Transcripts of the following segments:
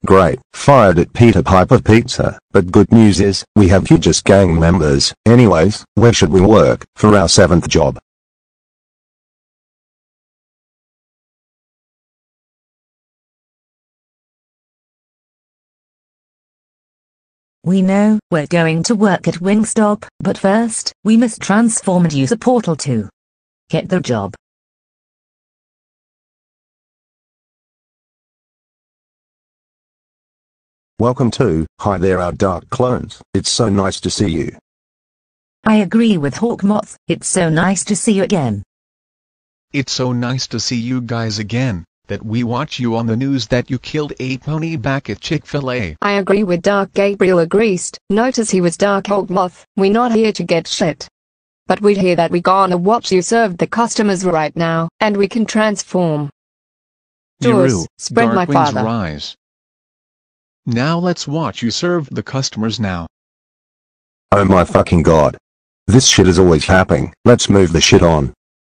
Great. Fired at Peter Piper Pizza. But good news is, we have you just gang members. Anyways, where should we work for our 7th job? We know we're going to work at Wingstop, but first, we must transform and use a portal to get the job. Welcome to, hi there our dark clones. It's so nice to see you. I agree with Hawkmoth, it's so nice to see you again. It's so nice to see you guys again, that we watch you on the news that you killed a pony back at Chick-fil-A. I agree with Dark Gabriel agrees. Notice he was Dark Hawkmoth. We not here to get shit. But we hear that we gonna watch you serve the customers right now, and we can transform. Doors, spread my Dark Wings father. Rise. Now let's watch you serve the customers now. Oh my fucking god. This shit is always happening. Let's move the shit on.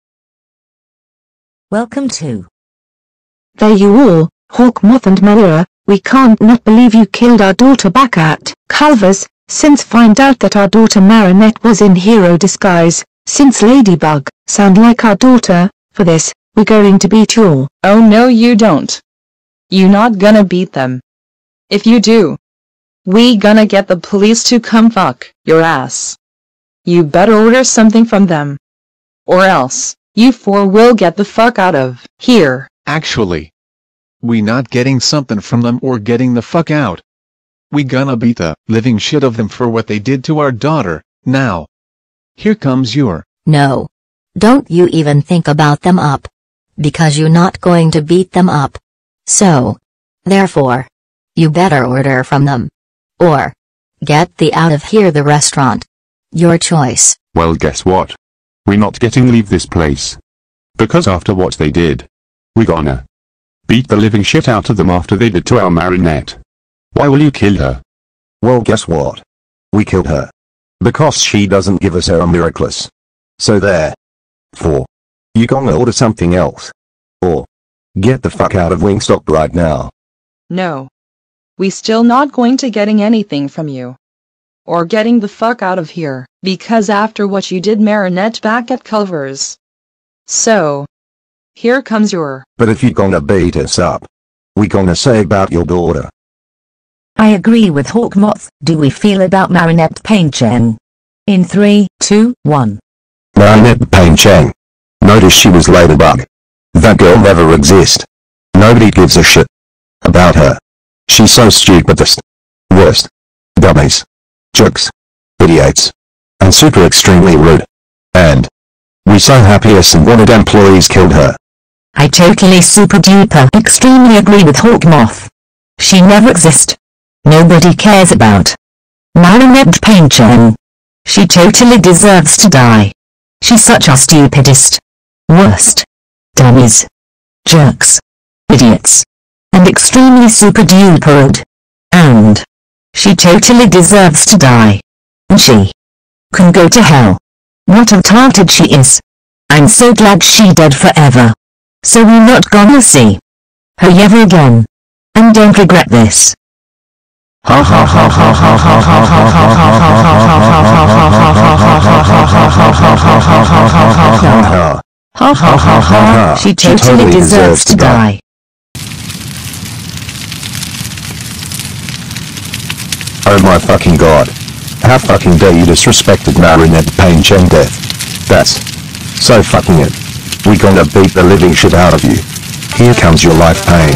Welcome to. There you are, Hawkmoth and Melora. We can't not believe you killed our daughter back at Culver's. Since find out that our daughter Marinette was in hero disguise. Since Ladybug sound like our daughter. For this, we're going to beat you. Oh no you don't. You not gonna beat them. If you do, we gonna get the police to come fuck your ass. You better order something from them. Or else, you four will get the fuck out of here. Actually, we not getting something from them or getting the fuck out. We gonna beat the living shit of them for what they did to our daughter. Now, here comes your. No. Don't you even think about them up. Because you're not going to beat them up. So, therefore, you better order from them. Or, get the out of here the restaurant. Your choice. Well, guess what? We're not getting leave this place. Because after what they did, we gonna beat the living shit out of them after they did to our Marinette. Why will you kill her? Well, guess what? We killed her. Because she doesn't give us our miracles. So there. For. You gonna order something else. Or. Get the fuck out of Wingstop right now. No. We still not going to getting anything from you. Or getting the fuck out of here, because after what you did Marinette back at Culver's. So, here comes your. But if you gonna beat us up, we gonna say about your daughter. I agree with Hawkmoth. Do we feel about Marinette Pain-Chen? In 3, 2, 1. Marinette Pain-Chen. Notice she was Ladybug. That girl never exist. Nobody gives a shit about her. She's so stupidest. Worst. Dummies. Jerks. Idiots. And super extremely rude. And. We so happiest and wanted employees killed her. I totally super duper extremely agree with Hawkmoth. She never exist. Nobody cares about Marinette Pain-Chen. She totally deserves to die. She's such a stupidest. Worst. Dummies. Jerks. Idiots. And extremely super duper rude. And. She totally deserves to die. And she can go to hell. What a retarded she is. I'm so glad she dead forever. So we're not gonna see her ever again. And don't regret this. Ha ha ha ha ha ha ha ha ha ha ha ha. She totally deserves to die. Oh my fucking god. How fucking dare you disrespected Marinette Pain-Chen death. That's so fucking it. We gonna beat the living shit out of you. Here comes your life pain.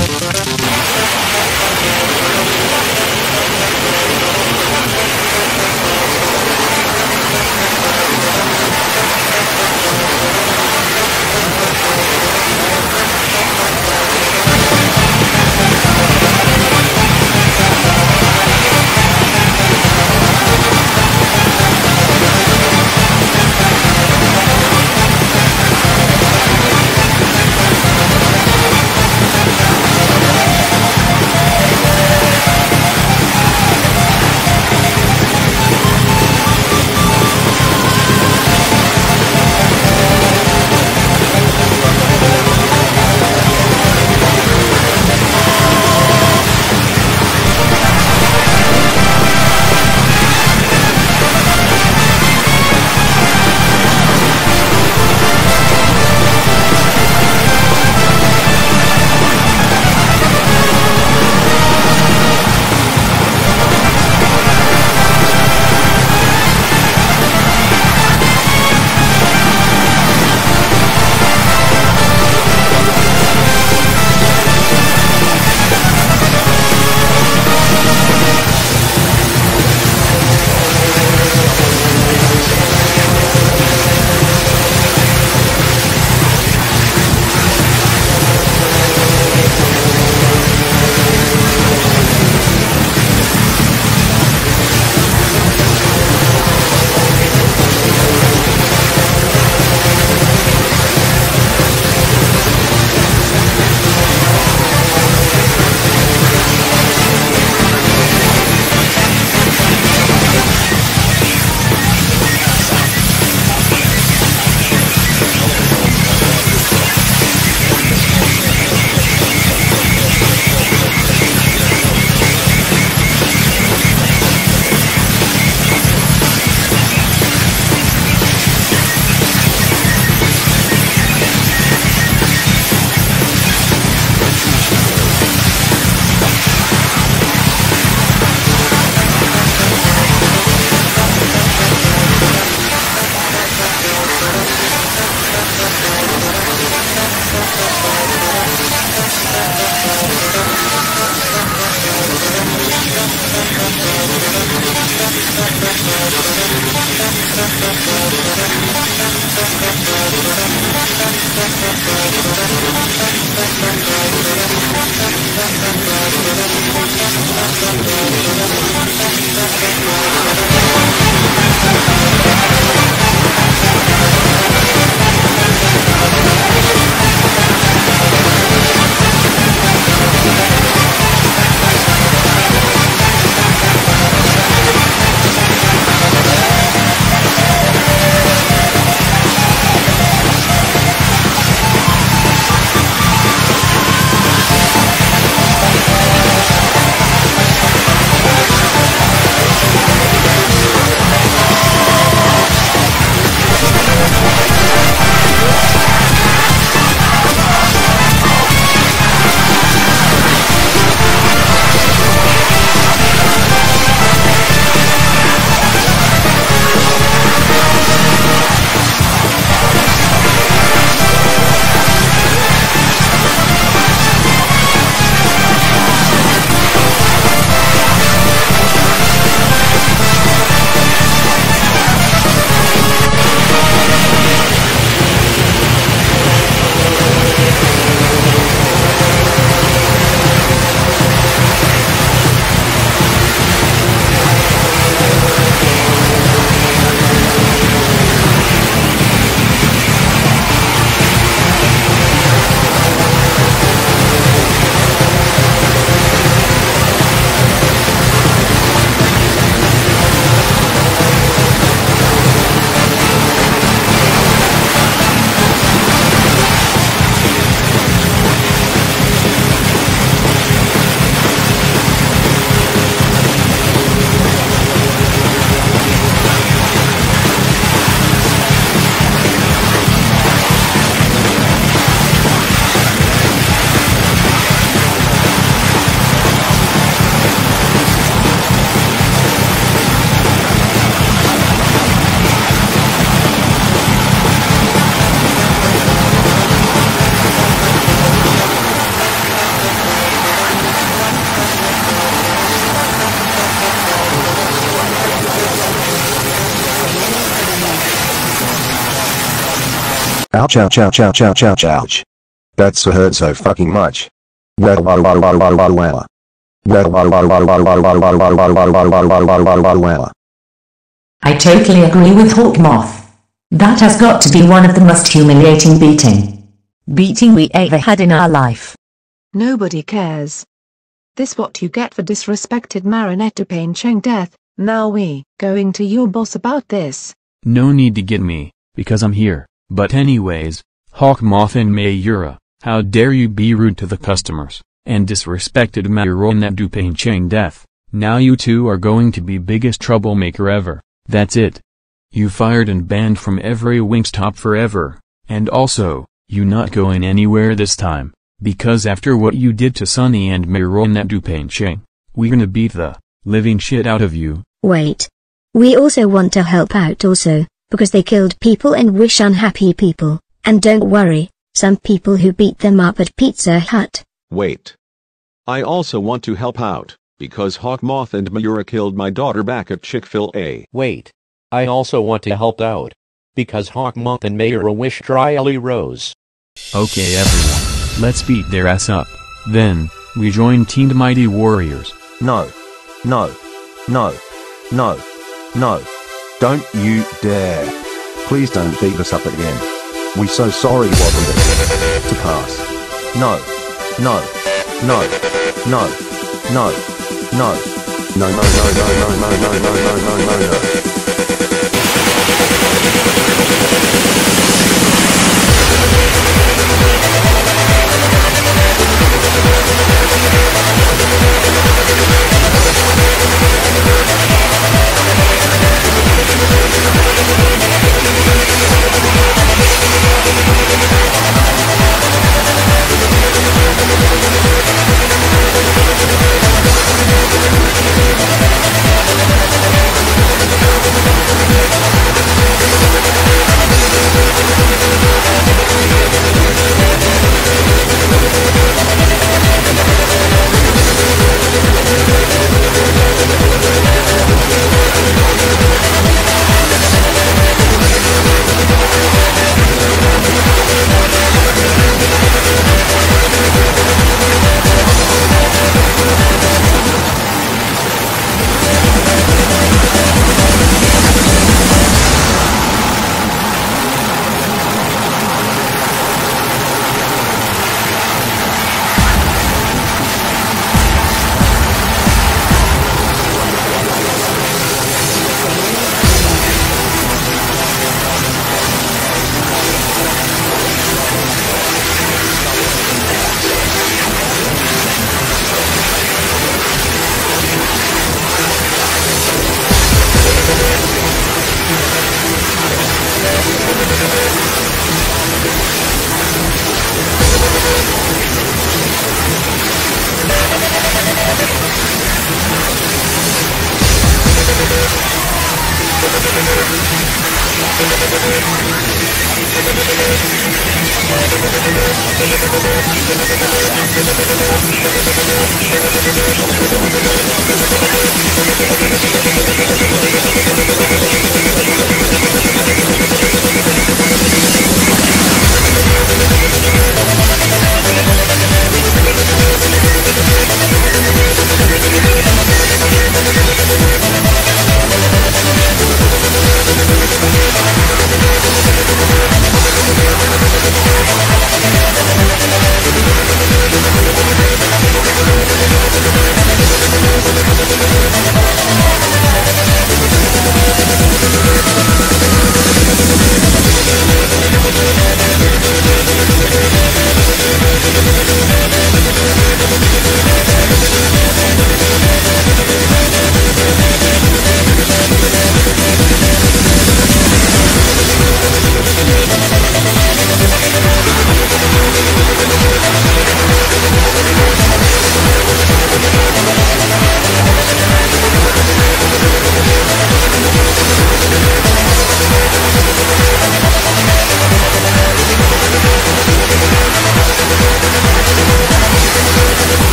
Ouch, ouch, ouch, ouch, ouch, ouch, ouch. That's hurt so fucking much. Well, well, well, well, well, well, well. Well, well, well, well, well, well, well, well, well, well, well, well, well, well, well, well, well. I totally agree with Hawkmoth. That has got to be one of the most humiliating beating we ever had in our life. Nobody cares. This what you get for disrespected Marinette Dupain Cheng death. Now we going to your boss about this. No need to get me, because I'm here. But anyways, Hawkmoth and Mayura, how dare you be rude to the customers, and disrespected Marinette Dupain Cheng death. Now you two are going to be biggest troublemaker ever. That's it. You fired and banned from every Wingstop forever, and also, you not going anywhere this time, because after what you did to Sunny and Marinette Dupain Cheng, we gonna beat the living shit out of you. Wait. We also want to help out also, because they killed people and wish unhappy people, and don't worry, some people who beat them up at Pizza Hut. Wait. I also want to help out, because Hawkmoth and Mayura killed my daughter back at Chick-fil-A. Wait. I also want to help out, because Hawkmoth and Mayura wish Dry Ellie Rose. Okay everyone, let's beat their ass up. Then, we join Team Mighty Warriors. No. No. No. No. No. Don't you dare. Please don't beat us up again. We so sorry what we did. To pass. No. No. No. No. No. No. No, no, no, no, no, no, no, no, no, no, no, no.